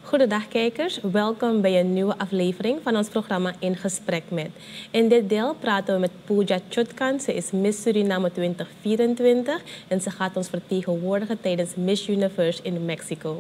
Goedendag kijkers, welkom bij een nieuwe aflevering van ons programma In Gesprek Met. In dit deel praten we met Pooja Chutkan. Ze is Miss Suriname 2024 en ze gaat ons vertegenwoordigen tijdens Miss Universe in Mexico.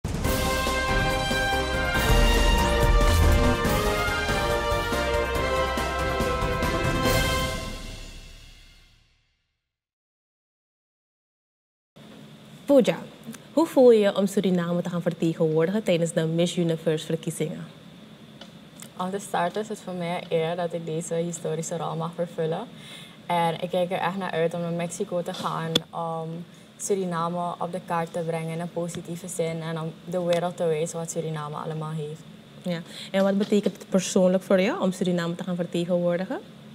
Pooja, hoe voel je je om Suriname te gaan vertegenwoordigen tijdens de Miss Universe verkiezingen? Om te starten is het voor mij een eer dat ik deze historische rol mag vervullen. En ik kijk er echt naar uit om naar Mexico te gaan, om Suriname op de kaart te brengen in een positieve zin en om de wereld te wijzen wat Suriname allemaal heeft. Ja. En wat betekent het persoonlijk voor jou om Suriname te gaan vertegenwoordigen?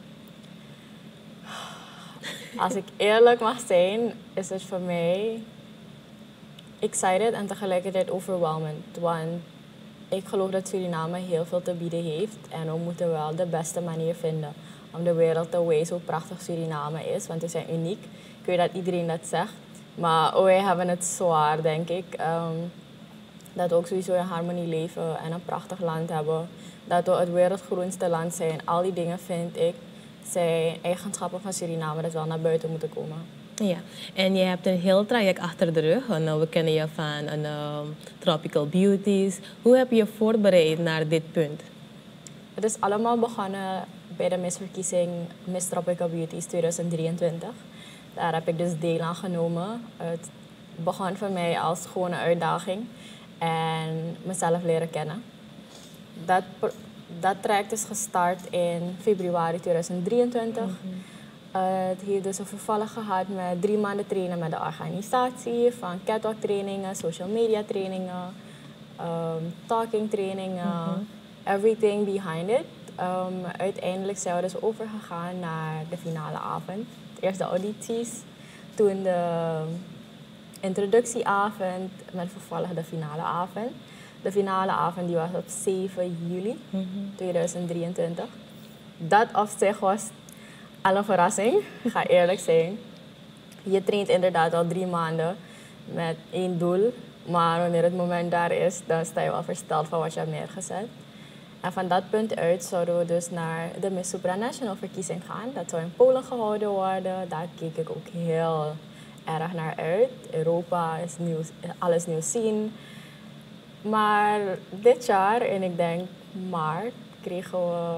Als ik eerlijk mag zijn, is het voor mij excited en tegelijkertijd overwhelmend. Want ik geloof dat Suriname heel veel te bieden heeft en we moeten wel de beste manier vinden om de wereld te wijzen hoe prachtig Suriname is, want we zijn uniek. Ik weet dat iedereen dat zegt, maar wij hebben het zwaar, denk ik. Dat we ook sowieso in harmonie leven en een prachtig land hebben. Dat we het wereldgroenste land zijn. Al die dingen vind ik zijn eigenschappen van Suriname dat wel naar buiten moeten komen. Ja, en je hebt een heel traject achter de rug. We kennen je van Tropical Beauties. Hoe heb je je voorbereid naar dit punt? Het is allemaal begonnen bij de misverkiezing Miss Tropical Beauties 2023. Daar heb ik dus deel aan genomen. Het begon voor mij als gewoon een uitdaging en mezelf leren kennen. Dat traject is gestart in februari 2023. Het heeft dus een vervolg gehad met 3 maanden trainen met de organisatie. Van catwalk trainingen, social media trainingen, talking trainingen, everything behind it. Uiteindelijk zijn we dus overgegaan naar de finale avond. Eerst de audities, toen de introductieavond, met vervolg de finale avond. De finale avond die was op 7 juli 2023. Dat op zich was al een verrassing, ik ga eerlijk zijn. Je traint inderdaad al 3 maanden met 1 doel. Maar wanneer het moment daar is, dan sta je wel versteld van wat je hebt neergezet. En van dat punt uit zouden we dus naar de Miss Supranational verkiezing gaan. Dat zou in Polen gehouden worden. Daar keek ik ook heel erg naar uit. Europa is nieuw, alles nieuw zien. Maar dit jaar, en ik denk maart, kreeg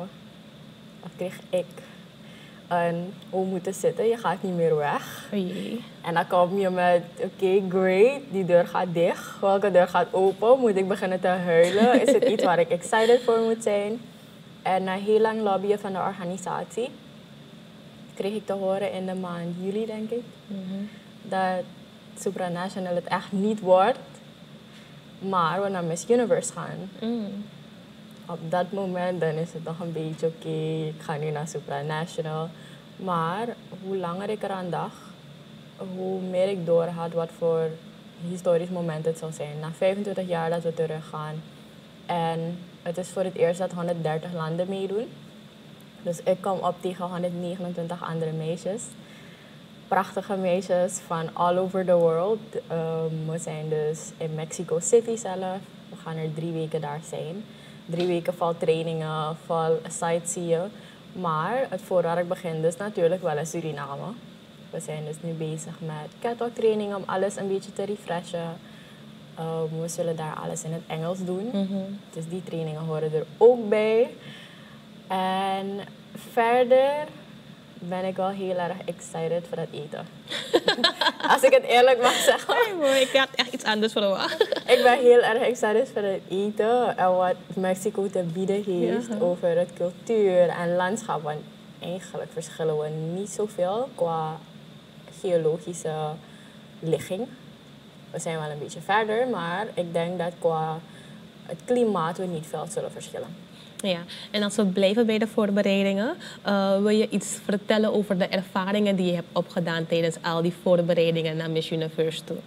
ik hoe moeten zitten. Je gaat niet meer weg. Oei. En dan kom je met, oké, great, die deur gaat dicht. Welke deur gaat open? Moet ik beginnen te huilen? Is het iets waar ik excited voor moet zijn? En na heel lang lobbyen van de organisatie kreeg ik te horen in de maand juli, denk ik, dat Supranational het echt niet wordt, maar we naar Miss Universe gaan. Op dat moment dan is het nog een beetje oké, ik ga nu naar Supranational. Maar hoe langer ik eraan dacht, hoe meer ik doorhad wat voor historisch moment het zou zijn. Na 25 jaar dat we teruggaan. En het is voor het eerst dat 130 landen meedoen. Dus ik kom op tegen 129 andere meisjes. Prachtige meisjes van all over the world. We zijn dus in Mexico City zelf. We gaan er 3 weken daar zijn. 3 weken vol trainingen, vol sightseeing. Maar het voorwerk begint dus natuurlijk wel in Suriname. We zijn dus nu bezig met catwalk training om alles een beetje te refreshen. We zullen daar alles in het Engels doen. Dus die trainingen horen er ook bij. En verder ben ik wel heel erg excited voor het eten. Als ik het eerlijk mag zeggen. Hey, ik had echt iets anders verwacht. Ik ben heel erg excited voor het eten en wat Mexico te bieden heeft over het cultuur en landschap. Want eigenlijk verschillen we niet zoveel qua geologische ligging. We zijn wel een beetje verder, maar ik denk dat qua het klimaat we niet veel zullen verschillen. Ja, en als we blijven bij de voorbereidingen, wil je iets vertellen over de ervaringen die je hebt opgedaan tijdens al die voorbereidingen naar Miss Universe toe?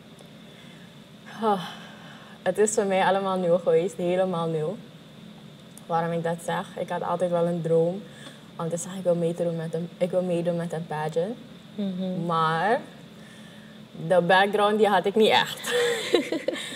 Het is voor mij allemaal nieuw geweest, helemaal nieuw. Waarom ik dat zeg? Ik had altijd wel een droom om te zeggen, ik wil meedoen met een pageant. Maar de background die had ik niet echt.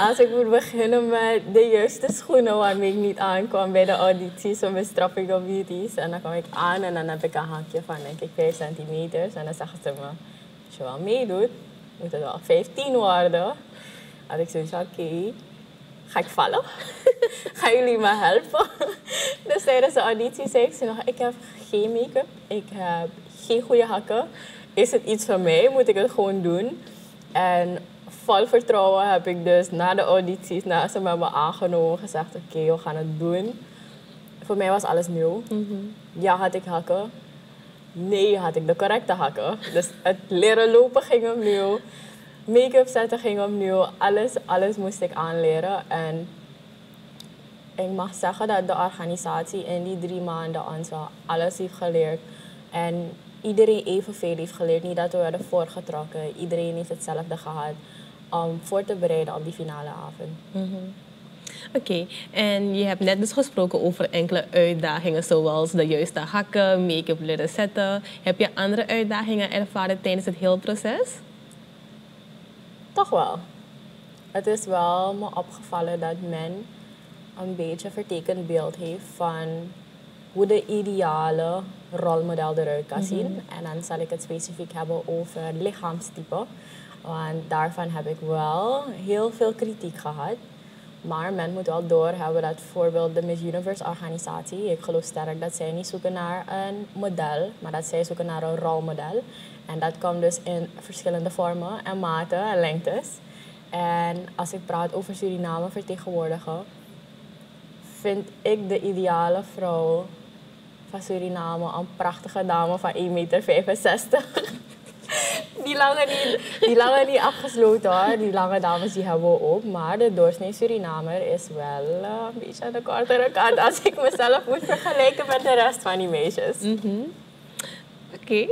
Als ik moet beginnen met de juiste schoenen waarmee ik niet aankwam bij de audities van mijn Tropical Beauties. En dan kwam ik aan en dan heb ik een hakje van denk ik 5 centimeter. En dan zeggen ze me, als je wel meedoet, moet het wel 15 worden. Had ik zoiets van, oké, ga ik vallen? Gaan jullie me helpen? Dus tijdens de auditie zei ik ze nog, ik heb geen make-up, ik heb geen goede hakken. Is het iets van mij? Moet ik het gewoon doen? En vol vertrouwen heb ik dus na de audities, na ze met me aangenomen, gezegd, oké, we gaan het doen. Voor mij was alles nieuw. Ja, had ik hakken. Nee, had ik de correcte hakken. Dus het leren lopen ging opnieuw. Make-up zetten ging opnieuw. Alles moest ik aanleren. En ik mag zeggen dat de organisatie in die 3 maanden ons wel alles heeft geleerd. En iedereen evenveel heeft geleerd. Niet dat we werden voorgetrokken. Iedereen heeft hetzelfde gehad om voor te bereiden op die finale avond. Oké, en je hebt net dus gesproken over enkele uitdagingen, zoals de juiste hakken, make-up leren zetten. Heb je andere uitdagingen ervaren tijdens het hele proces? Toch wel. Het is wel me opgevallen dat men een beetje een vertekend beeld heeft van hoe de ideale rolmodel eruit kan zien. En dan zal ik het specifiek hebben over lichaamstype. Want daarvan heb ik wel heel veel kritiek gehad. Maar men moet wel doorhebben dat bijvoorbeeld de Miss Universe organisatie, ik geloof sterk dat zij niet zoeken naar een model, maar dat zij zoeken naar een rolmodel. En dat komt dus in verschillende vormen en maten en lengtes. En als ik praat over Suriname vertegenwoordigen, vind ik de ideale vrouw van Suriname een prachtige dame van 1,65 meter. Die lange niet afgesloten hoor. Die lange dames die hebben we ook. Maar de doorsnee Surinamer is wel een beetje aan de kortere kant als ik mezelf moet vergelijken met de rest van die meisjes. Oké.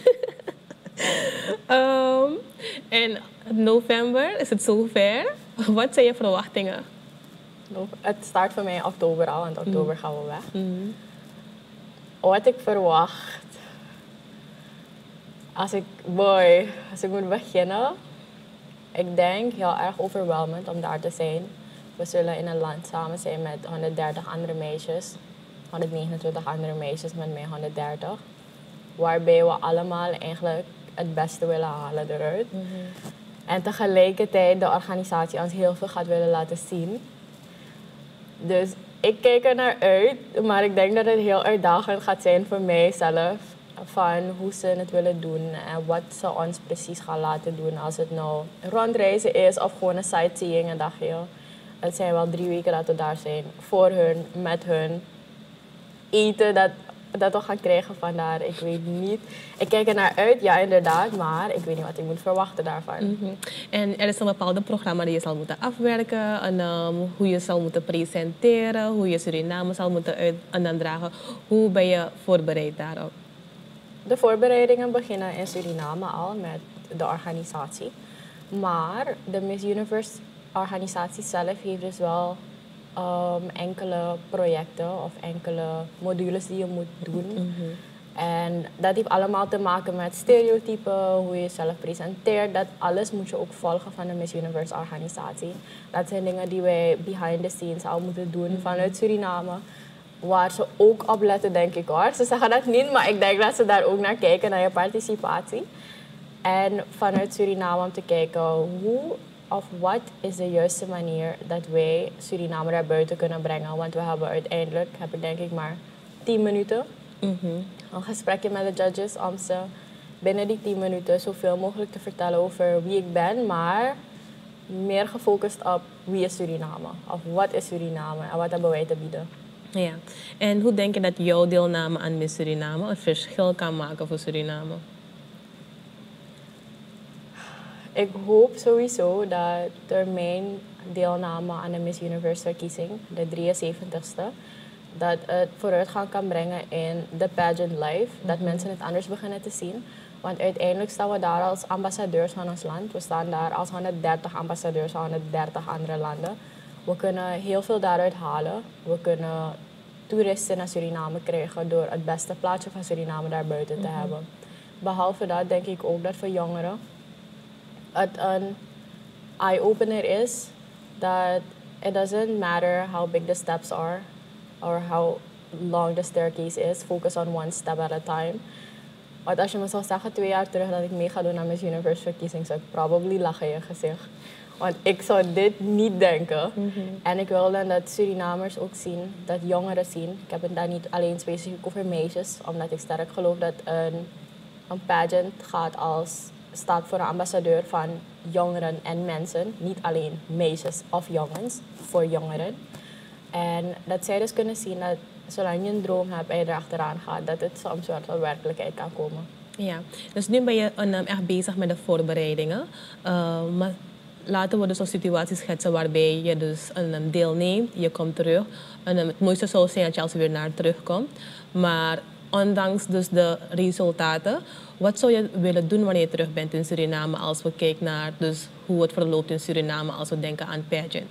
In november is het zover. Wat zijn je verwachtingen? Het start voor mij in oktober al, want oktober gaan we weg. Wat ik verwacht. Als ik moet beginnen, ik denk heel erg overweldigend om daar te zijn. We zullen in een land samen zijn met 130 andere meisjes, 129 andere meisjes met mij 130. Waarbij we allemaal eigenlijk het beste willen halen eruit. En tegelijkertijd de organisatie ons heel veel gaat willen laten zien. Dus ik kijk er naar uit, maar ik denk dat het heel uitdagend gaat zijn voor mijzelf. Van hoe ze het willen doen en wat ze ons precies gaan laten doen. Als het nou rondreizen is of gewoon een sightseeing een dagje. Het zijn wel 3 weken dat we daar zijn. Voor hun, met hun. Eten dat we gaan krijgen vandaar, ik weet niet. Ik kijk er naar uit, ja inderdaad, maar ik weet niet wat ik moet verwachten daarvan. En er is een bepaalde programma die je zal moeten afwerken. En, hoe je zal moeten presenteren, hoe je Suriname zal moeten aandragen. Hoe ben je voorbereid daarop? De voorbereidingen beginnen in Suriname al met de organisatie. Maar de Miss Universe organisatie zelf heeft dus wel enkele projecten of enkele modules die je moet doen. En dat heeft allemaal te maken met stereotypen, hoe je jezelf presenteert. Dat alles moet je ook volgen van de Miss Universe organisatie. Dat zijn dingen die wij behind the scenes al moeten doen vanuit Suriname. Waar ze ook op letten, denk ik hoor. Ze zeggen dat niet, maar ik denk dat ze daar ook naar kijken, naar je participatie. En vanuit Suriname om te kijken hoe of wat is de juiste manier dat wij Suriname naar buiten kunnen brengen. Want we hebben uiteindelijk, heb ik denk ik maar 10 minuten. Een gesprekje met de judges om ze binnen die 10 minuten zoveel mogelijk te vertellen over wie ik ben. Maar meer gefocust op wie is Suriname. Of wat is Suriname en wat hebben wij te bieden. Ja. En hoe denk je dat jouw deelname aan Miss Suriname een verschil kan maken voor Suriname? Ik hoop sowieso dat door mijn deelname aan de Miss Universe verkiezing, de 73ste, dat het vooruitgang kan brengen in de pageant life. Dat mensen het anders beginnen te zien. Want uiteindelijk staan we daar als ambassadeurs van ons land. We staan daar als 130 ambassadeurs van 130 andere landen. We kunnen heel veel daaruit halen. We kunnen toeristen naar Suriname krijgen door het beste plaatje van Suriname daar buiten te hebben. Behalve dat denk ik ook dat voor jongeren het een eye-opener is that it doesn't matter how big the steps are or how long the staircase is. Focus on one step at a time. Want als je me zou zeggen 2 jaar terug dat ik mee ga doen aan Miss Universe verkiezing, zou ik probably lachen in je gezicht. Want ik zou dit niet denken. En ik wil dan dat Surinamers ook zien, dat jongeren zien. Ik heb het daar niet alleen specifiek over meisjes, omdat ik sterk geloof dat een pageant staat voor een ambassadeur van jongeren en mensen. Niet alleen meisjes of jongens, voor jongeren. En dat zij dus kunnen zien dat zolang je een droom hebt en je erachteraan gaat, dat het soms wel tot werkelijkheid kan komen. Ja, dus nu ben je echt bezig met de voorbereidingen. Maar laten we dus een situatie schetsen waarbij je dus deelneemt, je komt terug. Het mooiste zou zijn dat je als winnaar terugkomt. Maar ondanks dus de resultaten, wat zou je willen doen wanneer je terug bent in Suriname als we kijken naar dus hoe het verloopt in Suriname als we denken aan pageant?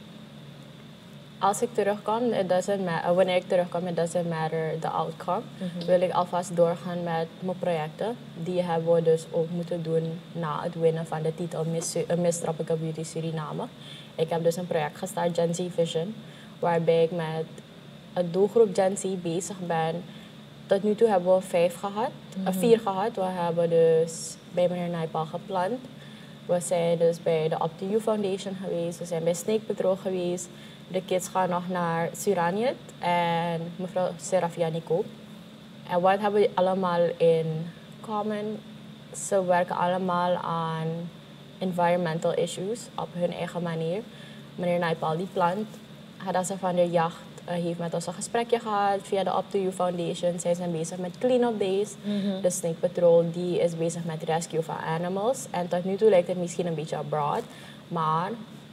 Als ik terugkom, wanneer ik terugkom, it doesn't matter the outcome. Wil ik alvast doorgaan met mijn projecten. Die hebben we dus ook moeten doen na het winnen van de titel Miss Tropical Beauty Suriname. Ik heb dus een project gestart, Gen Z Vision, waarbij ik met het doelgroep Gen Z bezig ben. Tot nu toe hebben we 4 gehad. We hebben dus bij meneer Naipaul gepland. We zijn dus bij de Up to You Foundation geweest. We zijn bij Snake Patrol geweest. De kids gaan nog naar Suraniet en mevrouw Serafiani Koop. En wat hebben we allemaal in common? Ze werken allemaal aan environmental issues op hun eigen manier. Meneer Naipaul die plant, Hadassa van der Jacht heeft met ons een gesprekje gehad via de Up to You Foundation. Zij zijn bezig met clean-up days. De Snake Patrol die is bezig met rescue van animals. En tot nu toe lijkt het misschien een beetje abroad, maar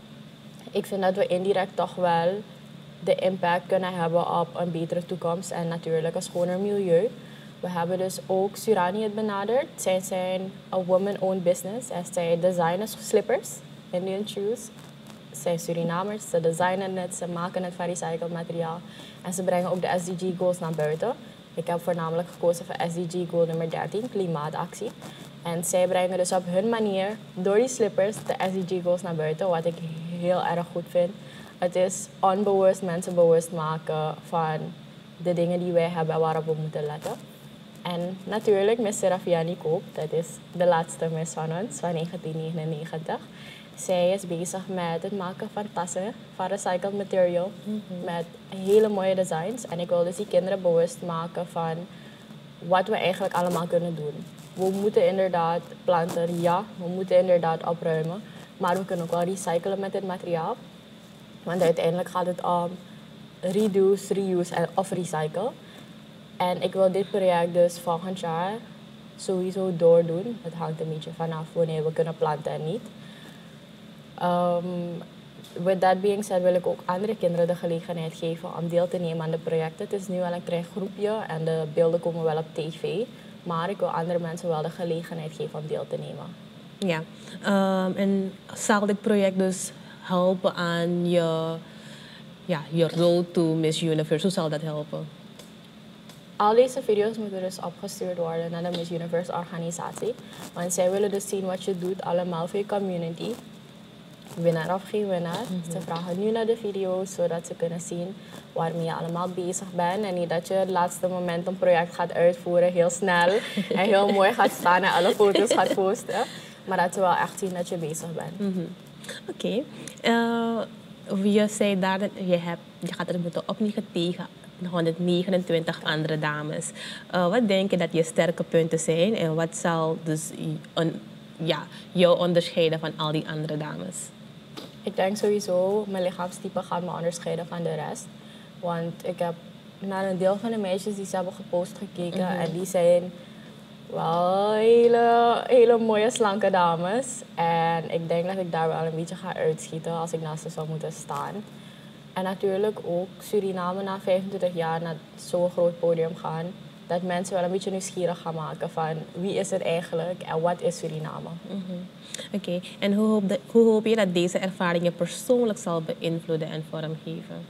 ik vind dat we indirect toch wel de impact kunnen hebben op een betere toekomst en natuurlijk een schoner milieu. We hebben dus ook Suraniet benaderd. Zij zijn een woman-owned business en zij designen slippers, Indian shoes. Ze zijn Surinamers, ze designen het, ze maken het van recycled materiaal en ze brengen ook de SDG goals naar buiten. Ik heb voornamelijk gekozen voor SDG goal nummer 13, klimaatactie. En zij brengen dus op hun manier, door die slippers, de SDG goals naar buiten, wat ik heel erg goed vind. Het is onbewust mensen bewust maken van de dingen die wij hebben en waarop we moeten letten. En natuurlijk Miss Serafiani Koop, dat is de laatste Miss van ons, van 1999. Zij is bezig met het maken van tassen van recycled material met hele mooie designs. En ik wil dus die kinderen bewust maken van wat we eigenlijk allemaal kunnen doen. We moeten inderdaad planten, ja, we moeten inderdaad opruimen. Maar we kunnen ook wel recyclen met dit materiaal. Want uiteindelijk gaat het om reduce, reuse of recycle. En ik wil dit project dus volgend jaar sowieso doordoen. Het hangt een beetje vanaf wanneer we kunnen planten en niet. With that being said wil ik ook andere kinderen de gelegenheid geven om deel te nemen aan de projecten. Het is nu wel een klein groepje en de beelden komen wel op tv. Maar ik wil andere mensen wel de gelegenheid geven om deel te nemen. Ja, en zal dit project dus helpen aan je road to Miss Universe? Hoe zal dat helpen? Al deze video's moeten dus opgestuurd worden naar de Miss Universe organisatie. Want zij willen dus zien wat je doet allemaal voor je community. Winnaar of geen winnaar. Ze vragen nu naar de video's, zodat ze kunnen zien waarmee je allemaal bezig bent. En niet dat je het laatste moment een project gaat uitvoeren, heel snel. En heel mooi gaat staan en alle foto's gaat posten. Maar dat ze wel echt zien dat je bezig bent. Oké. Je zei daar dat je gaat er moeten opnieuw tegen 129 andere dames. Wat denk je dat je sterke punten zijn en wat zal dus jou onderscheiden van al die andere dames? Ik denk sowieso, mijn lichaamstype gaat me onderscheiden van de rest. Want ik heb naar een deel van de meisjes die ze hebben gepost gekeken. En die zijn wel hele mooie, slanke dames. En ik denk dat ik daar wel een beetje ga uitschieten als ik naast ze zou moeten staan. En natuurlijk ook Suriname na 25 jaar naar zo'n groot podium gaan. Dat mensen wel een beetje nieuwsgierig gaan maken van wie is het eigenlijk en wat is Suriname. Oké, en hoe hoop je dat deze ervaring je persoonlijk zal beïnvloeden en vormgeven?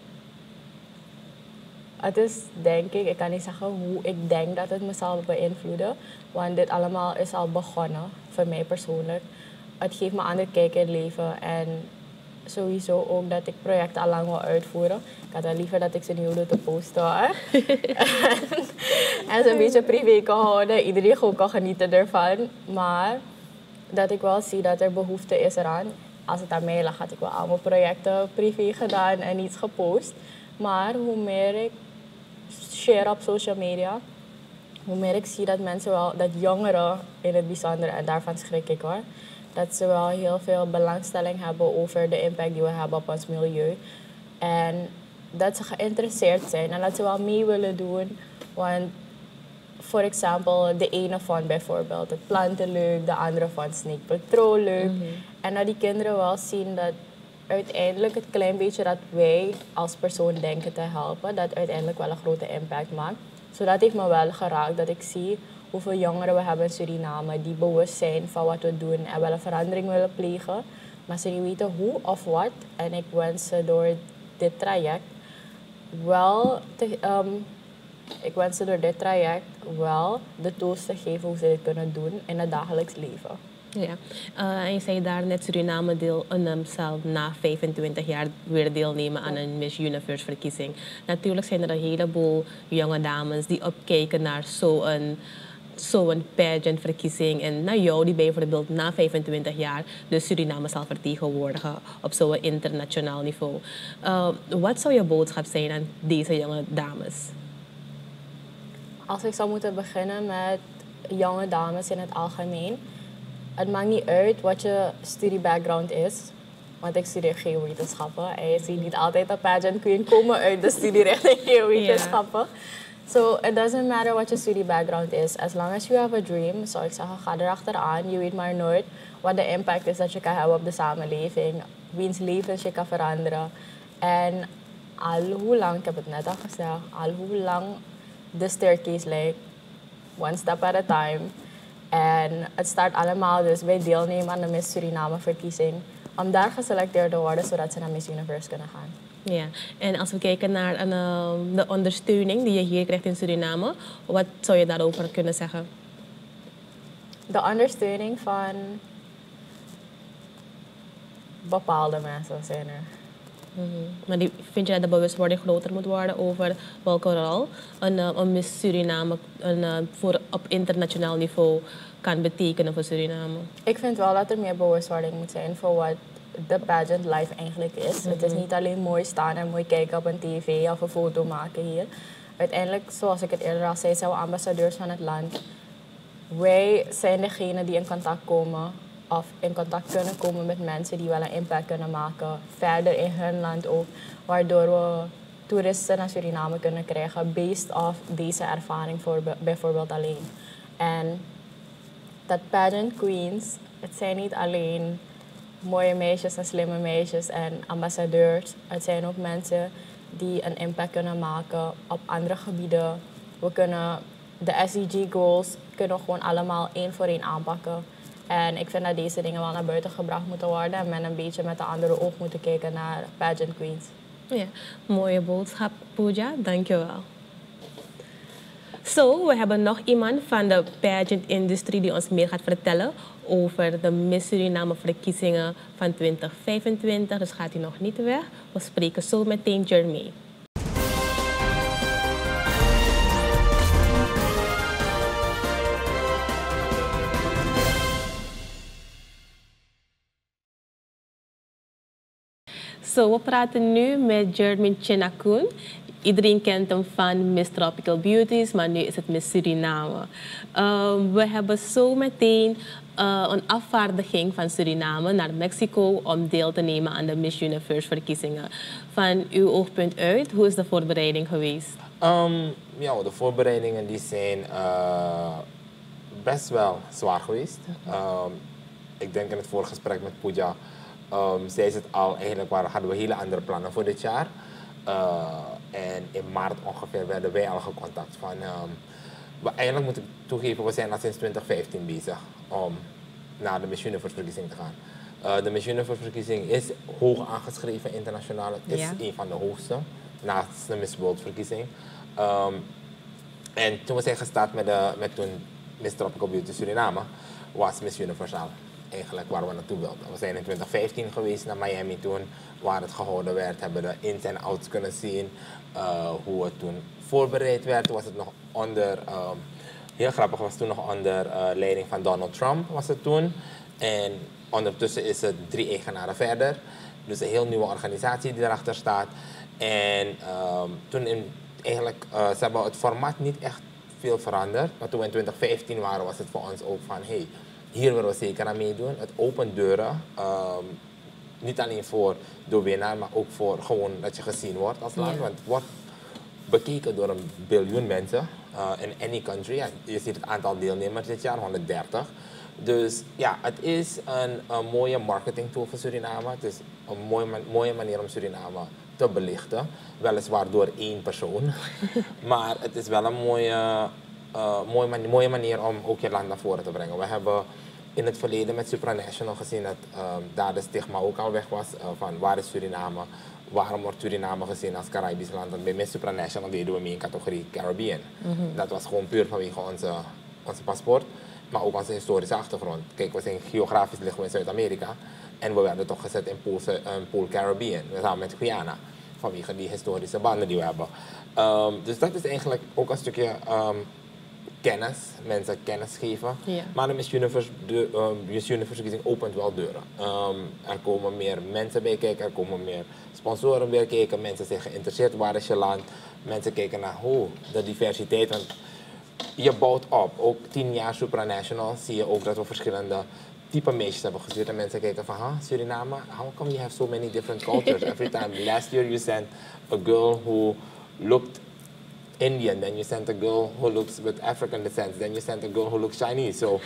Het is denk ik kan niet zeggen hoe ik denk dat het me zal beïnvloeden. Want dit allemaal is al begonnen, voor mij persoonlijk. Het geeft me een andere kijk in het leven en sowieso ook dat ik projecten al lang wil uitvoeren. Ik had wel liever dat ik ze niet wilde te posten hoor. En ze een beetje privé kan houden. Iedereen ook kan genieten ervan. Maar dat ik wel zie dat er behoefte is eraan. Als het aan mij lag, had ik wel allemaal projecten privé gedaan en iets gepost. Maar hoe meer ik share op social media, hoe meer ik zie dat mensen wel, dat jongeren in het bijzonder, en daarvan schrik ik hoor, dat ze wel heel veel belangstelling hebben over de impact die we hebben op ons milieu. En dat ze geïnteresseerd zijn en dat ze wel mee willen doen. Want, voor example, de ene vond bijvoorbeeld het planten leuk, de andere vond Snake Patrol leuk. En dat die kinderen wel zien dat uiteindelijk het klein beetje dat wij als persoon denken te helpen, dat uiteindelijk wel een grote impact maakt. Dat heeft me wel geraakt, dat ik zie hoeveel jongeren we hebben in Suriname die bewust zijn van wat we doen en wel een verandering willen plegen, maar ze niet weten hoe of wat. En ik wens ze door dit traject wel de tools te geven hoe ze dit kunnen doen in het dagelijks leven. Ja, en je zei daar net Suriname zal na 25 jaar weer deelnemen aan een Miss Universe verkiezing. Natuurlijk zijn er een heleboel jonge dames die opkijken naar zo'n pageant verkiezing. En naar jou die bijvoorbeeld na 25 jaar de Suriname zal vertegenwoordigen op zo'n internationaal niveau. Wat zou je boodschap zijn aan deze jonge dames? Als ik zou moeten beginnen met jonge dames in het algemeen. Het maakt niet uit wat je studiebackground is, want ik studeer geowetenschappen en je ziet niet altijd een pageant queen komen uit de studierichting geowetenschappen. So it doesn't matter what your study background is. As long as you have a dream, zou ik zeggen, ga erachteraan. Je weet maar nooit wat de impact is dat je kan hebben op de samenleving, wiens levens je kan veranderen. En al hoe lang, ik heb het net al gezegd, al hoe lang de staircase lijkt, one step at a time. En het start allemaal dus bij deelnemen aan de Miss Suriname verkiezing. Om daar geselecteerd te worden, zodat ze naar Miss Universe kunnen gaan. Ja, en als we kijken naar de ondersteuning die je hier krijgt in Suriname, wat zou je daarover kunnen zeggen? De ondersteuning van bepaalde mensen zijn er. Maar vind je dat de bewustwording groter moet worden over welke rol een Miss Suriname op internationaal niveau kan betekenen voor Suriname? Ik vind wel dat er meer bewustwording moet zijn voor wat de pageant life eigenlijk is. Het is niet alleen mooi staan en mooi kijken op een tv of een foto maken hier. Uiteindelijk, zoals ik het eerder al zei, zijn we ambassadeurs van het land. Wij zijn degene die in contact komen of in contact kunnen komen met mensen die wel een impact kunnen maken. Verder in hun land ook, waardoor we toeristen naar Suriname kunnen krijgen based off deze ervaring bijvoorbeeld alleen. En dat pageant queens, het zijn niet alleen mooie meisjes en slimme meisjes en ambassadeurs. Het zijn ook mensen die een impact kunnen maken op andere gebieden. We kunnen de SDG goals kunnen gewoon allemaal één voor één aanpakken. En ik vind dat deze dingen wel naar buiten gebracht moeten worden en men een beetje met een andere oog moeten kijken naar pageant queens. Ja, mooie boodschap, Pooja. Dankjewel. Zo, we hebben nog iemand van de pageant-industrie die ons meer gaat vertellen over de Miss Suriname verkiezingen van 2025. Dus gaat u nog niet weg. We spreken zo meteen Jermaine. Zo, we praten nu met Jermaine Chinakun. Iedereen kent hem van Miss Tropical Beauties, maar nu is het Miss Suriname. We hebben zo meteen een afvaardiging van Suriname naar Mexico om deel te nemen aan de Miss Universe verkiezingen. Van uw oogpunt uit, hoe is de voorbereiding geweest? Ja, de voorbereidingen die zijn best wel zwaar geweest. Ik denk in het vorige gesprek met Pooja, zei ze het al, eigenlijk hadden we hele andere plannen voor dit jaar. En in maart ongeveer werden wij al gecontact van... eigenlijk moet ik toegeven, we zijn al sinds 2015 bezig om naar de Miss Universe verkiezing te gaan. De Miss Universe verkiezing is hoog aangeschreven internationaal. Het is een van de hoogste, naast de Miss World verkiezing. En toen we zijn gestart met toen Miss Tropical Beauty Suriname, was Miss Universe al eigenlijk waar we naartoe wilden. We zijn in 2015 geweest naar Miami toen, waar het gehouden werd. Hebben de ins en outs kunnen zien. Hoe het toen voorbereid werd, was het nog onder... heel grappig, was toen nog onder leiding van Donald Trump was het toen. En ondertussen is het 3 eigenaren verder. Dus een heel nieuwe organisatie die erachter staat. En toen eigenlijk, ze hebben het format niet echt veel veranderd. Maar toen we in 2015 waren, was het voor ons ook van... Hey, hier willen we zeker aan meedoen. Het opent deuren. Niet alleen voor de winnaar, maar ook voor gewoon dat je gezien wordt als land. Want het wordt bekeken door 1 biljoen mensen in any country. Ja, je ziet het aantal deelnemers dit jaar, 130. Dus ja, het is een mooie marketing tool voor Suriname. Het is een mooie manier om Suriname te belichten. Weliswaar door 1 persoon. Maar het is wel een mooie manier om ook je land naar voren te brengen. We hebben in het verleden met Supranational gezien dat daar de stigma ook al weg was van waar is Suriname. Waarom wordt Suriname gezien als Caribisch land? Want bij Miss Supranational deden we mee in categorie Caribbean. Dat was gewoon puur vanwege onze paspoort, maar ook onze historische achtergrond. Kijk, we zijn geografisch liggen we in Zuid-Amerika en we werden toch gezet in Pool Caribbean. We samen met Guyana, vanwege die historische banden die we hebben. Dus dat is eigenlijk ook een stukje kennis, mensen kennis geven. Ja. Maar de Miss Universe verkiezing opent wel deuren. Er komen meer mensen bij kijken, er komen meer sponsoren bij kijken. Mensen zijn geïnteresseerd, waar is je land? Mensen kijken naar de diversiteit. Want je bouwt op. Ook 10 jaar Supranational zie je ook dat we verschillende type meisjes hebben gestuurd. En mensen kijken van, Suriname, how come you have so many different cultures? Every time. Last year you sent a girl who looked Indian, then you sent a girl who looks with African descent, then you sent a girl who looks Chinese. So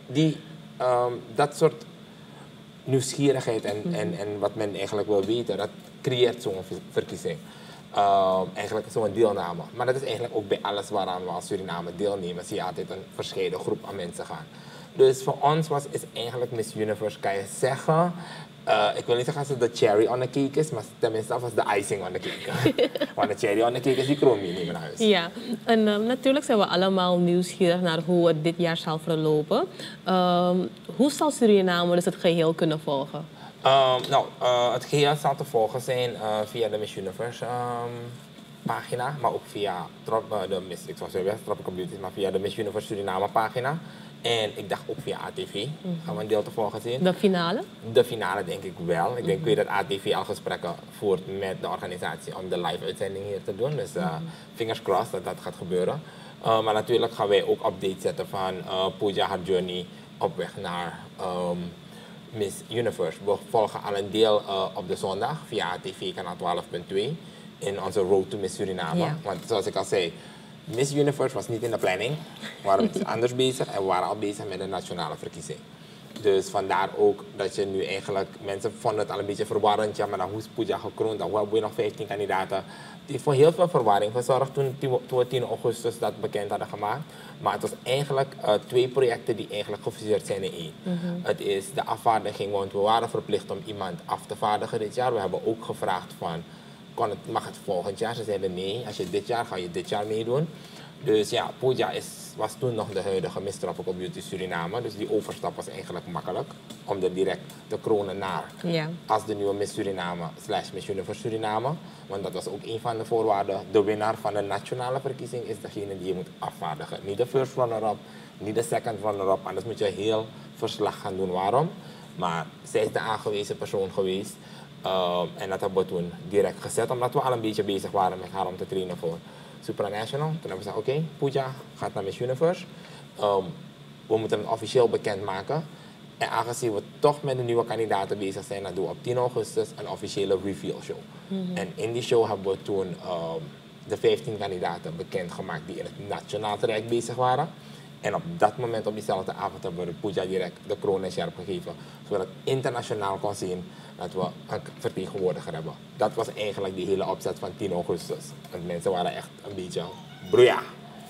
dat soort nieuwsgierigheid en wat men eigenlijk wil weten, dat creëert zo'n verkiezing. Eigenlijk zo'n deelname. Maar dat is eigenlijk ook bij alles waaraan we als Suriname deelnemen, zie je altijd een verscheiden groep aan mensen gaan. Dus voor ons is eigenlijk Miss Universe, kan je zeggen, ik wil niet zeggen dat het de cherry on the cake is, maar tenminste dat was de icing on the cake. Want de cherry on the cake is die kroon mee nemen naar huis. Ja, en natuurlijk zijn we allemaal nieuwsgierig naar hoe het dit jaar zal verlopen. Hoe zal Suriname dus het geheel kunnen volgen? Het geheel zal te volgen zijn via de Miss Universe pagina, maar ook via de Miss, Tropical Beauty, maar via de Miss Universe Suriname pagina. En ik dacht ook via ATV gaan we een deel te volgen zien. De finale? De finale denk ik wel. Ik weet dat ATV al gesprekken voert met de organisatie om de live uitzending hier te doen. Dus fingers crossed dat dat gaat gebeuren. Maar natuurlijk gaan wij ook updates zetten van Pooja haar journey op weg naar Miss Universe. We volgen al een deel op de zondag via ATV kanaal 12.2 in onze Road to Miss Suriname. Ja. Want zoals ik al zei, Miss Universe was niet in de planning. We waren met iets anders bezig en we waren al bezig met de nationale verkiezing. Dus vandaar ook dat je nu eigenlijk, mensen vonden het al een beetje verwarrend. Ja, maar dan hoe is Pooja gekroond? Dan hebben we nog 15 kandidaten. Het heeft voor heel veel verwarring gezorgd toen we 10 augustus dat bekend hadden gemaakt. Maar het was eigenlijk 2 projecten die eigenlijk gefuseerd zijn in 1. Het is de afvaardiging, want we waren verplicht om iemand af te vaardigen dit jaar. We hebben ook gevraagd van, mag het volgend jaar? Ze zeiden nee, als je dit jaar, ga je dit jaar meedoen. Dus ja, Pooja was toen nog de huidige Miss Tropical Beauty Suriname. Dus die overstap was eigenlijk makkelijk om er direct te kronen naar als de nieuwe Miss Suriname / Miss Universe Suriname. Want dat was ook een van de voorwaarden. De winnaar van de nationale verkiezing is degene die je moet afvaardigen. Niet de first runner-up, niet de second runner-up. Anders moet je heel verslag gaan doen. Waarom? Maar zij is de aangewezen persoon geweest. En dat hebben we toen direct gezet, omdat we al een beetje bezig waren met haar om te trainen voor Supranational. Toen hebben we gezegd, oké, Pooja gaat naar Miss Universe. We moeten het officieel bekendmaken. En aangezien we toch met de nieuwe kandidaten bezig zijn, dan doen we op 10 augustus een officiële reveal show. En in die show hebben we toen de 15 kandidaten bekendgemaakt die in het nationaal traject bezig waren. En op dat moment, op diezelfde avond, hebben we Pooja direct de kroon en sjerp gegeven. Zodat het internationaal kon zien dat we een vertegenwoordiger hebben. Dat was eigenlijk die hele opzet van 10 augustus. Want mensen waren echt een beetje broeia.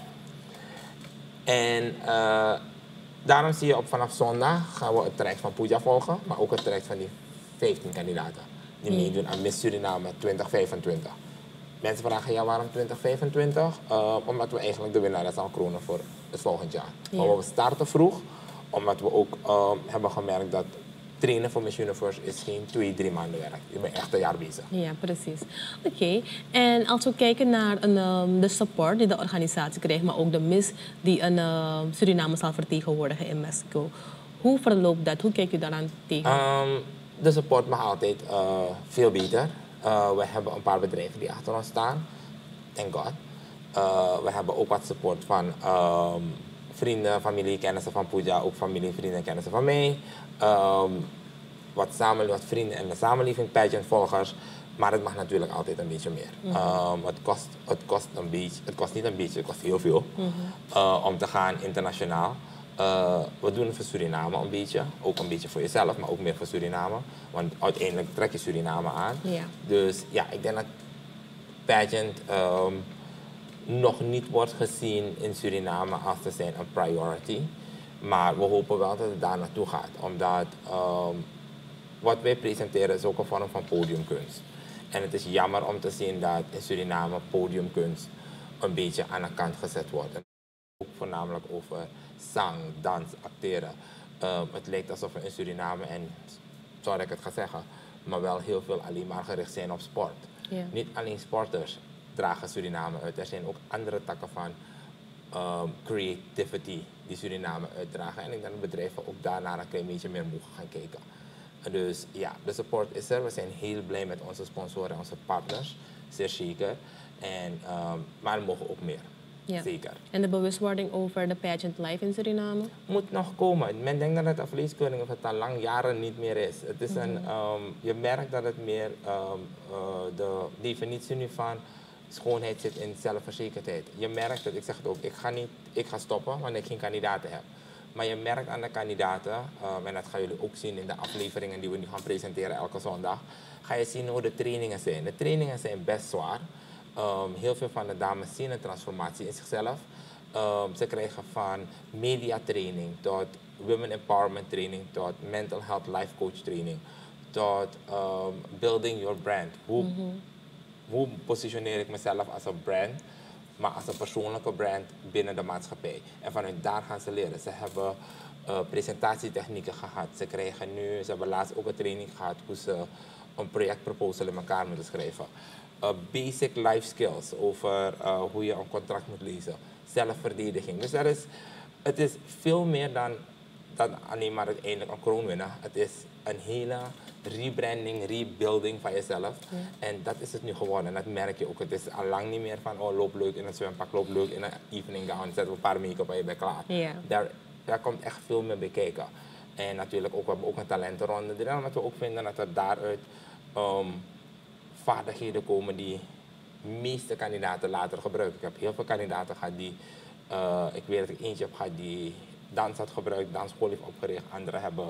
En daarom zie je vanaf zondag gaan we het traject van Pooja volgen. Maar ook het traject van die 15 kandidaten. Die meedoen aan Miss Suriname 2025. Mensen vragen, ja, waarom 2025? Omdat we eigenlijk de winnares al kronen voor het volgend jaar. Maar we starten vroeg, Omdat we ook hebben gemerkt dat trainen voor Miss Universe is geen 2-3 maanden werk. Je bent echt een jaar bezig. Ja, precies. Oké. En als we kijken naar de support die de organisatie krijgt, maar ook de Miss die een Suriname zal vertegenwoordigen in Mexico. Hoe verloopt dat? Hoe kijk je daaraan tegen? De support mag altijd veel beter. We hebben een paar bedrijven die achter ons staan. Thank God. We hebben ook wat support van vrienden, familie, kennissen van Pooja. Ook familie, vrienden, kennissen van mij. Wat vrienden en de samenleving, pageant volgers. Maar het mag natuurlijk altijd een beetje meer. Het kost een beetje, het kost niet een beetje, het kost heel veel om te gaan internationaal. We doen het voor Suriname een beetje. Ook een beetje voor jezelf, maar ook meer voor Suriname. Want uiteindelijk trek je Suriname aan. Ja. Dus ja, ik denk dat pageant nog niet wordt gezien in Suriname als te zijn een priority. Maar we hopen wel dat het daar naartoe gaat. Omdat wat wij presenteren is ook een vorm van podiumkunst. En het is jammer om te zien dat in Suriname podiumkunst een beetje aan de kant gezet wordt. En ook voornamelijk over zang, dans, acteren. Het lijkt alsof we in Suriname, en sorry dat ik het ga zeggen, maar wel heel veel alleen maar gericht zijn op sport. Ja. Niet alleen sporters dragen Suriname uit. Er zijn ook andere takken van creativity die Suriname uitdragen. En ik denk dat bedrijven ook daarnaar een klein beetje meer mogen gaan kijken. Dus ja, de support is er. We zijn heel blij met onze sponsoren en onze partners. Zeer zeker. Maar er mogen ook meer. Ja. Zeker. En de bewustwording over de pageant life in Suriname? Moet nog komen. Men denkt dat het een vleeskeuring of het al lang jaren niet meer is. Het is je merkt dat het meer de definitie nu van schoonheid zit in zelfverzekerdheid. Je merkt het, ik zeg het ook, ik ga stoppen wanneer ik geen kandidaten heb. Maar je merkt aan de kandidaten, en dat gaan jullie ook zien in de afleveringen die we nu gaan presenteren elke zondag, ga je zien hoe de trainingen zijn. De trainingen zijn best zwaar. Heel veel van de dames zien een transformatie in zichzelf. Ze krijgen van mediatraining tot women empowerment training, tot mental health life coach training, tot building your brand. Hoe positioneer ik mezelf als een brand, maar als een persoonlijke brand binnen de maatschappij. En vanuit daar gaan ze leren. Ze hebben presentatietechnieken gehad. Ze hebben laatst ook een training gehad hoe ze een projectproposal in elkaar moeten schrijven. Basic life skills over hoe je een contract moet lezen. Zelfverdediging. Dus het is veel meer dan alleen maar uiteindelijk een kroon winnen. Het is een hele rebranding, rebuilding van jezelf. Ja. En dat is het nu geworden. En dat merk je ook. Het is al lang niet meer van, oh, loop leuk in een zwempak, loop leuk in een evening gown, zet een paar make-up en je bent klaar. Ja. Daar komt echt veel meer bij kijken. En natuurlijk ook, we hebben ook een talentenronde. Omdat we ook vinden dat er daaruit vaardigheden komen die de meeste kandidaten later gebruiken. Ik heb heel veel kandidaten gehad die, ik weet dat ik eentje heb gehad die dans had gebruikt, dansschool heeft opgericht. Anderen hebben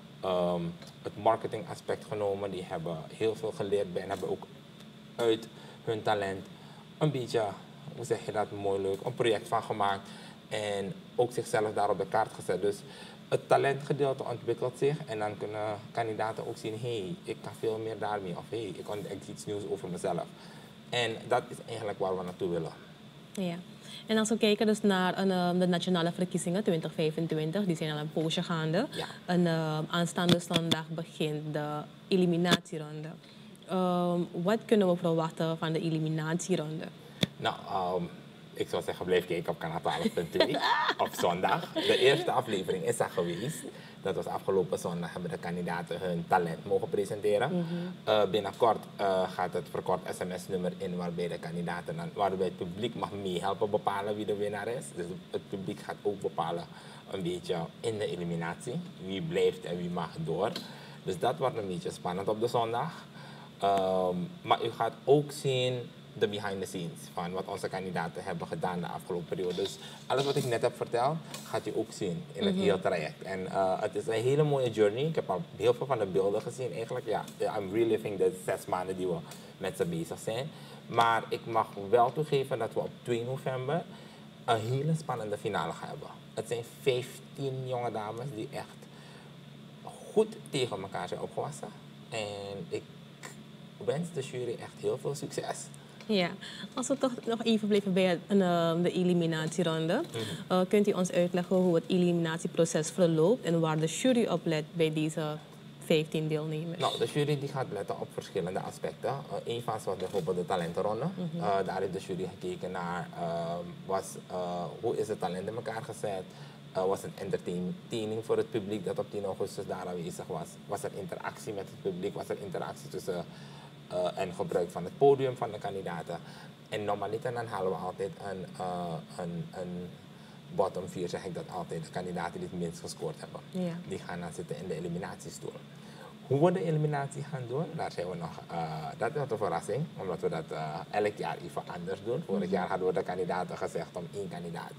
het marketingaspect genomen. Die hebben heel veel geleerd bij en hebben ook uit hun talent een beetje, hoe zeg je dat, mooi leuk, een project van gemaakt. En ook zichzelf daar op de kaart gezet. Dus het talentgedeelte ontwikkelt zich en dan kunnen kandidaten ook zien, hey, ik kan veel meer daarmee. Of hey, ik ontdek iets nieuws over mezelf. En dat is eigenlijk waar we naartoe willen. Ja. En als we kijken dus naar de nationale verkiezingen 2025, die zijn al een poosje gaande. Ja. En aanstaande zondag begint de eliminatieronde. Wat kunnen we verwachten van de eliminatieronde? Nou, ik zou zeggen, blijf kijken op kanaal 12.2 op zondag. De eerste aflevering is er geweest. Dat was afgelopen zondag, hebben de kandidaten hun talent mogen presenteren. Binnenkort gaat het verkort sms-nummer in waarbij de kandidaten waarbij het publiek mag meehelpen bepalen wie de winnaar is. Dus het publiek gaat ook bepalen een beetje in de eliminatie wie blijft en wie mag door. Dus dat wordt een beetje spannend op de zondag. Maar u gaat ook zien de behind the scenes van wat onze kandidaten hebben gedaan de afgelopen periode. Dus alles wat ik net heb verteld, gaat u ook zien in het hele traject. En het is een hele mooie journey. Ik heb al heel veel van de beelden gezien eigenlijk. Ja, I'm reliving de 6 maanden die we met ze bezig zijn. Maar ik mag wel toegeven dat we op 2 november een hele spannende finale gaan hebben. Het zijn 15 jonge dames die echt goed tegen elkaar zijn opgewassen. En ik wens de jury echt heel veel succes. Ja, als we toch nog even blijven bij de eliminatieronde. Kunt u ons uitleggen hoe het eliminatieproces verloopt en waar de jury op let bij deze 15 deelnemers? Nou, de jury die gaat letten op verschillende aspecten. Een van was bijvoorbeeld de talentenronde. Daar heeft de jury gekeken naar hoe is het talent in elkaar gezet. Was het entertaining voor het publiek dat op 10 augustus daar aanwezig was? Was er interactie met het publiek? Was er interactie tussen en gebruik van het podium van de kandidaten? En normaliter dan halen we altijd een bottom 4, zeg ik dat altijd. De kandidaten die het minst gescoord hebben. Ja. Die gaan dan zitten in de eliminatiestoel. Hoe we de eliminatie gaan doen, daar zijn we nog, dat is een verrassing, omdat we dat elk jaar even anders doen. Vorig jaar hadden we de kandidaten gezegd om 1 kandidaat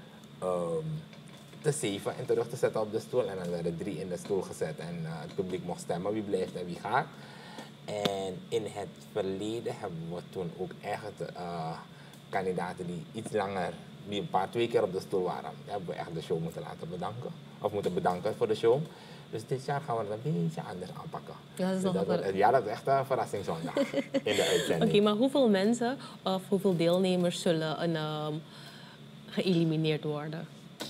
te saven en terug te zetten op de stoel. En dan werden 3 in de stoel gezet en het publiek mocht stemmen wie blijft en wie gaat. En in het verleden hebben we toen ook echt kandidaten die iets langer, die een 2 keer op de stoel waren, hebben we echt de show moeten laten bedanken. Of moeten bedanken voor de show. Dus dit jaar gaan we het een beetje anders aanpakken. Ja, dat is, dat is echt een verrassingszondag in de uitzending. Oké, maar hoeveel mensen of hoeveel deelnemers zullen geëlimineerd worden?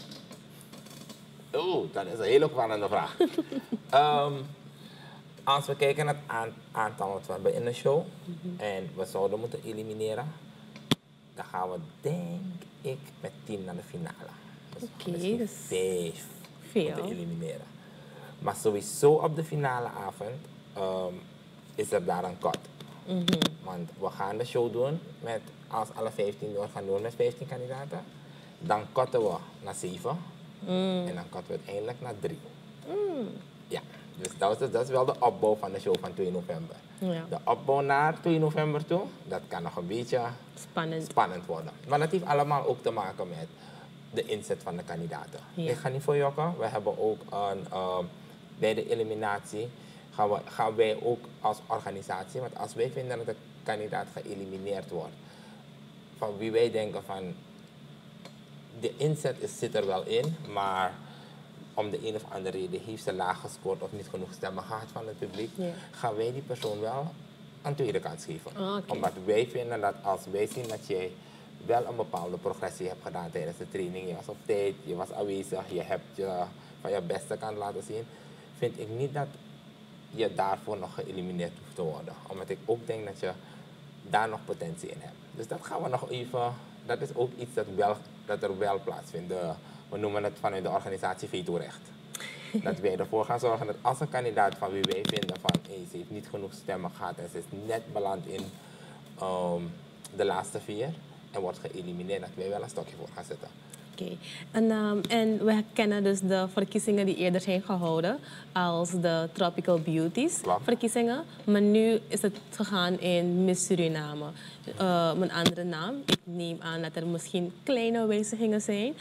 Oeh, dat is een hele spannende vraag. Als we kijken naar het aantal wat we hebben in de show en we zouden moeten elimineren, dan gaan we denk ik met 10 naar de finale. Dus Oké, dus 5 veel. moeten elimineren. Maar sowieso op de finale avond is er daar een cut. Want we gaan de show doen met, als alle 15 door gaan doen met 15 kandidaten, dan cutten we naar 7 en dan cutten we uiteindelijk naar 3. Ja, dus dat is wel de opbouw van de show van 2 november. Ja. De opbouw naar 2 november toe, dat kan nog een beetje spannend worden. Maar dat heeft allemaal ook te maken met de inzet van de kandidaten. Ja. Ik ga niet voor jokken. We hebben ook bij de eliminatie gaan wij ook als organisatie, want als wij vinden dat de kandidaat geëlimineerd wordt, van wie wij denken van de inzet zit er wel in, maar om de een of andere reden heeft ze laag gescoord of niet genoeg stemmen gehad van het publiek, gaan wij die persoon wel een tweede kans geven. Omdat wij vinden dat als wij zien dat jij wel een bepaalde progressie hebt gedaan tijdens de training, je was op tijd, je was aanwezig, je hebt je van je beste kant laten zien, vind ik niet dat je daarvoor nog geëlimineerd hoeft te worden. Omdat ik ook denk dat je daar nog potentie in hebt. Dus dat gaan we nog even, dat is ook iets dat er wel plaatsvindt. We noemen het vanuit de organisatie vetorecht. Dat wij ervoor gaan zorgen dat als een kandidaat van wie wij vinden van ze heeft niet genoeg stemmen gehad en ze is net beland in de laatste 4 en wordt geëlimineerd, dat wij wel een stokje voor gaan zetten. Oké. En we kennen dus de verkiezingen die eerder zijn gehouden als de Tropical Beauties verkiezingen. Maar nu is het gegaan in Miss Suriname. Een andere naam. Ik neem aan dat er misschien kleine wijzigingen zijn.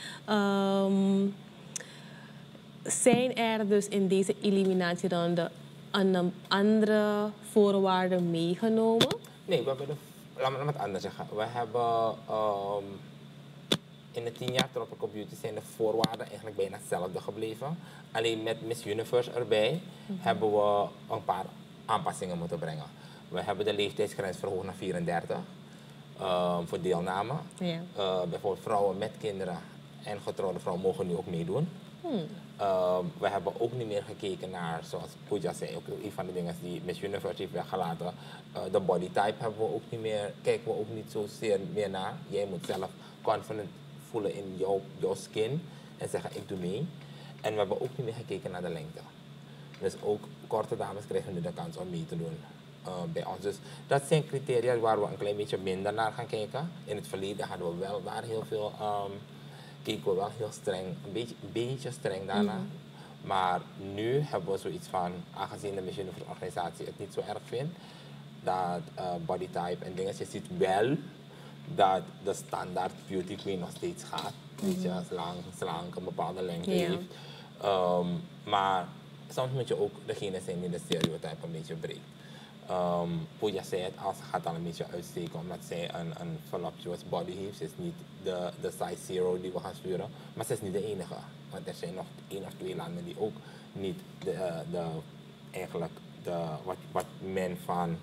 Zijn er dus in deze eliminatieronde andere voorwaarden meegenomen? Nee, we hebben laat me het anders zeggen. We hebben in de 10 jaar Tropical Beauty zijn de voorwaarden eigenlijk bijna hetzelfde gebleven. Alleen met Miss Universe erbij hebben we een paar aanpassingen moeten brengen. We hebben de leeftijdsgrens verhoogd naar 34 voor deelname. Ja. Bijvoorbeeld vrouwen met kinderen en getrouwde vrouwen mogen nu ook meedoen. We hebben ook niet meer gekeken naar, zoals Pooja zei, ook een van de dingen die Miss Universe heeft weggelaten. De body type hebben we ook niet meer, kijken we ook niet zozeer meer naar. Jij moet zelf confident voelen in jouw skin en zeggen ik doe mee. En we hebben ook niet meer gekeken naar de lengte. Dus ook korte dames krijgen nu de kans om mee te doen bij ons. Dus dat zijn criteria waar we een klein beetje minder naar gaan kijken. In het verleden hadden we wel daar heel veel, keken we wel heel streng, een beetje streng daarna. Maar nu hebben we zoiets van, aangezien de Miss Universe organisatie het niet zo erg vindt, dat body type en dingen, je ziet wel dat de standaard beauty queen nog steeds gaat. Weet je, slank, een bepaalde lengte heeft. Maar soms moet je ook degene zijn die de stereotype een beetje breekt. Pooja zei het, als ze gaat dan een beetje uitsteken omdat zij een voluptuous body heeft. Ze is niet de size 0 die we gaan sturen, maar ze is niet de enige. Want er zijn nog 1 of 2 landen die ook niet wat men van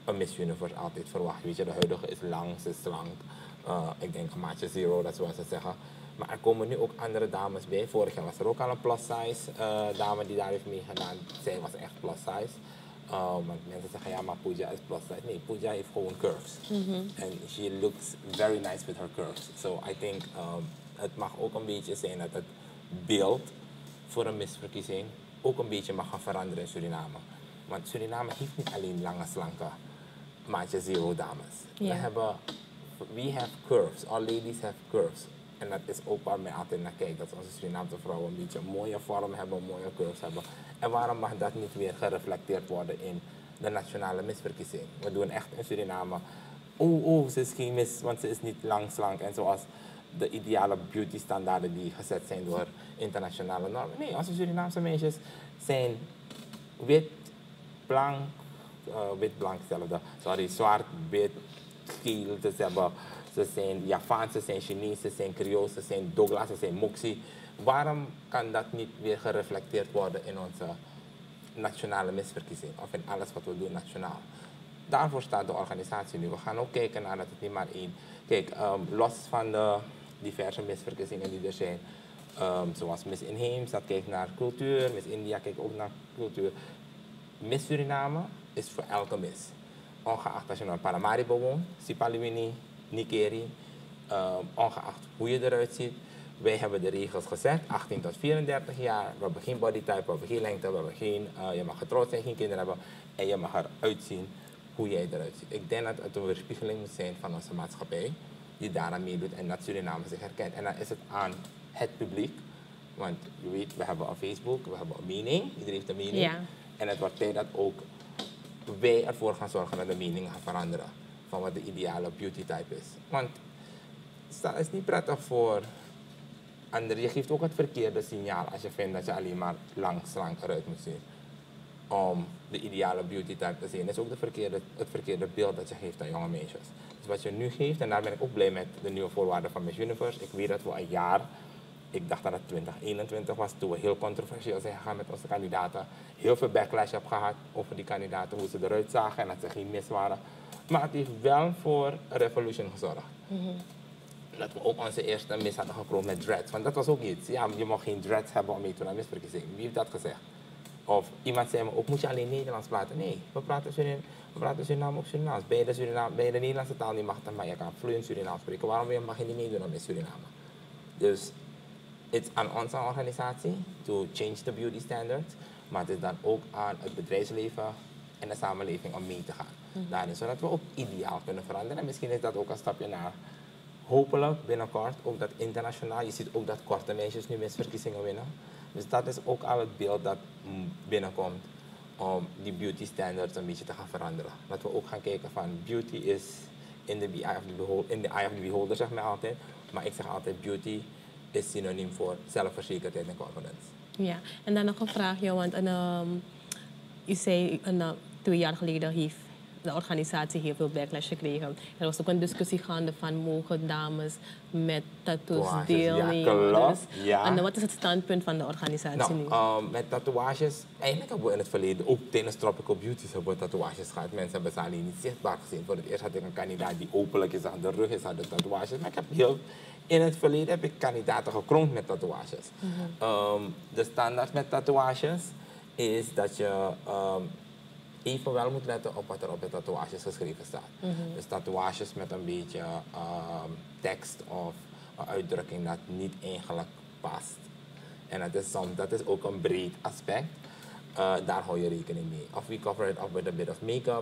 een Miss Universe altijd verwacht. Weet je, de huidige is lang, ze is slank. Ik denk een maatje zero, dat is wat ze zeggen. Maar er komen nu ook andere dames bij. Vorig jaar was er ook al een plus size dame die daar heeft meegedaan. Zij was echt plus size. Want mensen zeggen, ja, maar Pooja is plus size. Nee, Pooja heeft gewoon curves. En she looks very nice with her curves. So I think het mag ook een beetje zijn dat het beeld voor een misverkiezing ook een beetje mag gaan veranderen in Suriname. Want Suriname heeft niet alleen lange, slanke maatje zero dames. Ja. We have curves. All ladies have curves. En dat is ook waar men altijd naar kijkt. Dat onze Surinaamse vrouwen een beetje een mooie vorm hebben, mooie curves hebben. En waarom mag dat niet weer gereflecteerd worden in de nationale misverkiezing? We doen echt in Suriname, ze is geen mis, want ze is niet lang, slank. En zoals de ideale beauty-standaarden die gezet zijn door internationale normen. Nee, onze Surinaamse meisjes zijn wit, blank, wit-blank hetzelfde. Sorry, zwart, wit, geel. Ze zijn Javaans, ze zijn Chinees, ze zijn Creools, ze zijn Douglas, ze zijn Moxie. Waarom kan dat niet weer gereflecteerd worden in onze nationale misverkiezing? Of in alles wat we doen nationaal? Daarvoor staat de organisatie nu. We gaan ook kijken naar dat het niet maar één... Kijk, los van de diverse misverkiezingen die er zijn, zoals Miss Inheems, dat kijkt naar cultuur, Miss India kijkt ook naar cultuur. Miss Suriname is voor elke mis. Ongeacht als je naar Paramaribo woont, Sipaliwini, Nikeri, ongeacht hoe je eruit ziet. Wij hebben de regels gezet, 18 tot 34 jaar. We hebben geen bodytype, we hebben geen lengte, we hebben geen, je mag getrouwd zijn, geen kinderen hebben. En je mag eruit zien hoe jij eruit ziet. Ik denk dat het een weerspiegeling moet zijn van onze maatschappij die daaraan meedoet en dat Suriname zich herkent. En dan is het aan het publiek, want je weet, we hebben een Facebook, we hebben een mening, iedereen heeft een mening. Ja. En het wordt tijd dat ook wij ervoor gaan zorgen dat de meningen gaan veranderen van wat de ideale beauty type is. Want het is niet prettig voor anderen. Je geeft ook het verkeerde signaal als je vindt dat je alleen maar lang, slank eruit moet zien. Om de ideale beauty type te zien. Dat is ook het verkeerde beeld dat je geeft aan jonge meisjes. Dus wat je nu geeft, en daar ben ik ook blij met de nieuwe voorwaarden van Miss Universe. Ik weet dat we een jaar, ik dacht dat het 2021 was, toen we heel controversieel zijn gegaan met onze kandidaten. Heel veel backlash heb gehad over die kandidaten, hoe ze eruit zagen en dat ze geen mis waren. Maar het heeft wel voor een revolution gezorgd. Dat we ook onze eerste mis hadden gekroond met dreads. Want dat was ook iets. Ja, je mag geen dreads hebben om mee te doen aan misverkiezing. Wie heeft dat gezegd? Of iemand zei me ook, moet je alleen Nederlands praten? Nee, we praten Suriname ook Surinaams. Bij de Nederlandse taal niet machtig, maar je kan vloeiend Surinaams spreken. Waarom mag je niet meedoen aan Miss Suriname? Dus het is aan onze organisatie to change the beauty standards. Maar het is dan ook aan het bedrijfsleven en de samenleving om mee te gaan. Daarin, zodat we ook ideaal kunnen veranderen. En misschien is dat ook een stapje naar, hopelijk binnenkort, ook dat internationaal. Je ziet ook dat korte meisjes nu misverkiezingen winnen. Dus dat is ook al het beeld dat binnenkomt om die beauty standards een beetje te gaan veranderen. Dat we ook gaan kijken van beauty is in the eye of the beholder, zeg maar altijd. Maar ik zeg altijd beauty is synoniem voor zelfverzekerdheid en confidence. Ja, en dan nog een vraagje, want u zei 2 jaar geleden heeft de organisatie heel veel backlash gekregen. Er was ook een discussie gaande van mogen dames met tattoos deelnemen. Ja, klopt. Dus, Ja. en wat is het standpunt van de organisatie nu? Met tatoeages, eigenlijk hebben we in het verleden, ook tijdens Tropical Beauties hebben we tatoeages gehad. Mensen hebben ze alleen niet zichtbaar gezien. Voor het eerst had ik een kandidaat die openlijk is aan de rug is, aan de tatoeages. Maar in het verleden heb ik kandidaten gekroond met tatoeages. De standaard met tatoeages is dat je even wel moet letten op wat er op de tatoeages geschreven staat. Dus tatoeages met een beetje tekst of een uitdrukking dat niet eigenlijk past. En dat is ook een breed aspect. Daar hou je rekening mee. Of we cover it up with a bit of make-up.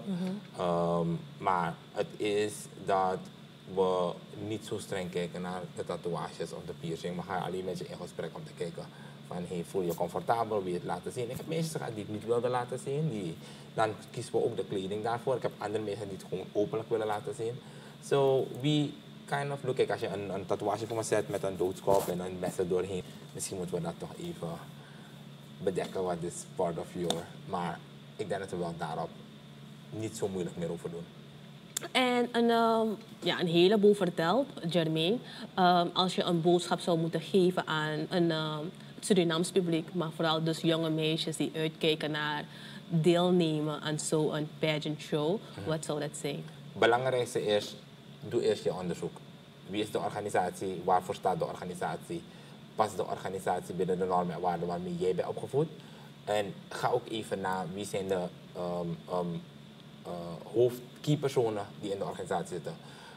Maar het is dat we niet zo streng kijken naar de tatoeages of de piercing. We gaan alleen met je in gesprek om te kijken van hey, voel je comfortabel, wil je het laten zien. Ik heb meisjes gehad die het niet wilden laten zien. Dan kiezen we ook de kleding daarvoor. Ik heb andere mensen die het gewoon openlijk willen laten zien. So we kind of look, kijk, als je een tatoeage voor me zet met een doodskop en een mes er doorheen, misschien moeten we dat toch even bedekken wat is part of your. Maar ik denk dat we wel daarop niet zo moeilijk meer over doen. En een heleboel vertelt, Jermaine, als je een boodschap zou moeten geven aan het Surinaams publiek, maar vooral dus jonge meisjes die uitkijken naar deelnemen aan zo'n pageant show? Wat zou dat zijn? Het belangrijkste is, doe eerst je onderzoek. Wie is de organisatie? Waarvoor staat de organisatie? Past de organisatie binnen de normen en waarden waarmee jij bent opgevoed? En ga ook even naar wie zijn de hoofdkeypersonen die in de organisatie zitten.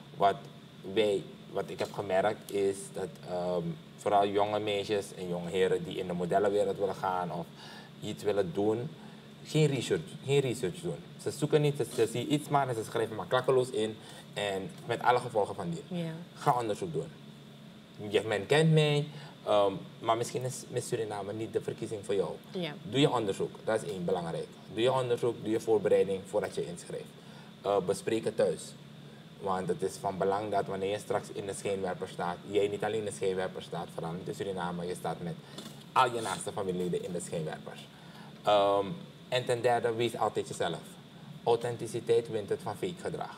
Wat ik heb gemerkt is dat vooral jonge meisjes en jonge heren die in de modellenwereld willen gaan of iets willen doen, geen research doen. Ze zoeken niet, ze zien iets maar en ze schrijven maar klakkeloos in en met alle gevolgen van die. Ja. Ga onderzoek doen. Men kent mij, maar misschien is Miss Suriname niet de verkiezing voor jou. Ja. Doe je onderzoek, dat is één belangrijk. Doe je onderzoek, doe je voorbereiding voordat je inschrijft. Bespreek het thuis. Want het is van belang dat wanneer je straks in de schijnwerper staat, jij niet alleen in de schijnwerper staat, vooral niet in Suriname, je staat met al je naaste familieleden in de schijnwerpers. En ten derde, wees altijd jezelf. Authenticiteit wint het van fake gedrag.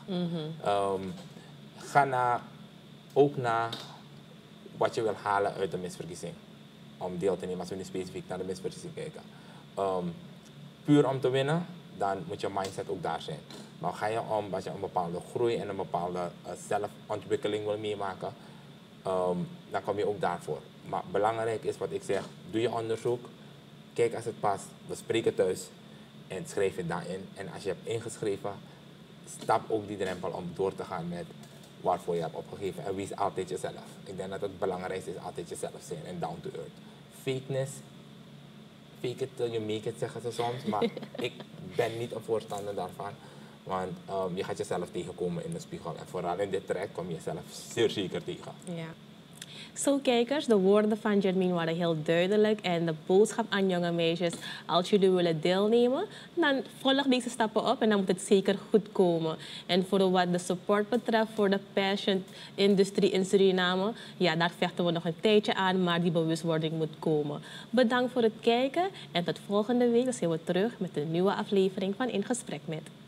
Ga ook naar wat je wil halen uit de misverkiezing. Om deel te nemen, als we nu specifiek naar de misverkiezing kijken. Puur om te winnen, dan moet je mindset ook daar zijn. Maar ga je om, als je een bepaalde groei en een bepaalde zelfontwikkeling wil meemaken, dan kom je ook daarvoor. Maar belangrijk is wat ik zeg, doe je onderzoek, kijk als het past, bespreek het thuis en schrijf het daarin. En als je hebt ingeschreven, stap ook die drempel om door te gaan met waarvoor je hebt opgegeven. En wees altijd jezelf. Ik denk dat het belangrijkste is altijd jezelf zijn en down to earth. Fakeness, fake it till you make it zeggen ze soms, maar ik ben niet een voorstander daarvan. Want je gaat jezelf tegenkomen in de spiegel. En vooral in dit traject kom je jezelf zeer zeker tegen. Ja. Zo kijkers, de woorden van Jermaine waren heel duidelijk en de boodschap aan jonge meisjes, als jullie willen deelnemen, dan volg deze stappen op en dan moet het zeker goed komen. En voor wat de support betreft voor de pageant-industrie in Suriname, ja, daar vechten we nog een tijdje aan, maar die bewustwording moet komen. Bedankt voor het kijken en tot volgende week, dan zijn we terug met een nieuwe aflevering van In Gesprek Met.